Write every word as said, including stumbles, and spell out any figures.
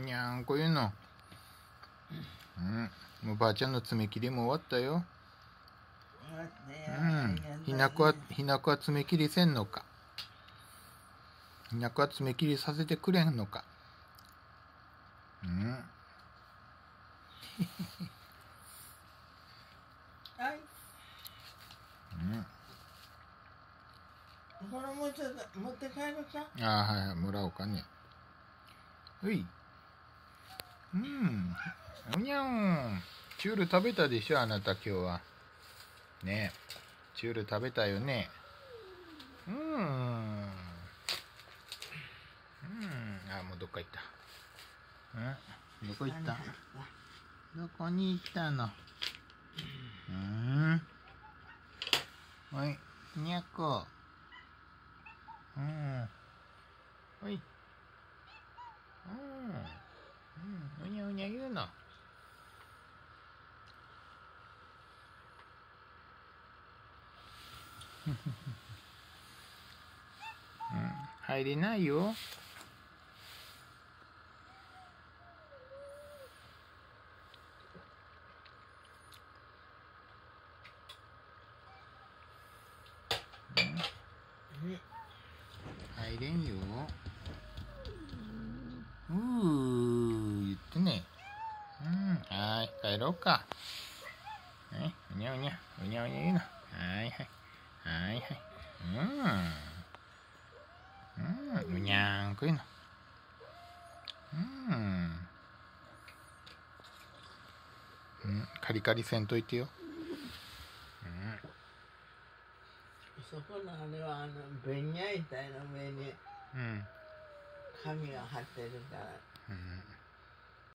にゃんこいうの。うん。もうばあちゃんの爪切りも終わったよ。うん。ひなこは、ひなこは爪切りせんのか。ひなこは爪切りさせてくれんのか。うん。 はい。 うん。 これもうちょっと持って帰るか。 ああ、はいはい、もらおうかね。うい。うん。おにゃん。チュール食べたでしょ、あなた今日は。ねえ。チュール食べたよね。うん。うん。あ、もうどっか行った。うん。どこ行った。どこに行ったの。うん。おい、にゃっこ。うん。おい。うん。うん。うにゃうにゃ言うの。うん。入れないよ。入れんよ。うー言ってね。うん、はーい、帰ろうか。はい、うにゃうにゃ、うにゃうにゃ言うの。はーいはい。はいはい。うん。うん、うにゃーんこ言うの。うん。うん、カリカリせんといてよ。うん。 そこのあれはあのベニヤ板の上にうん。 紙が貼ってるから。 うん。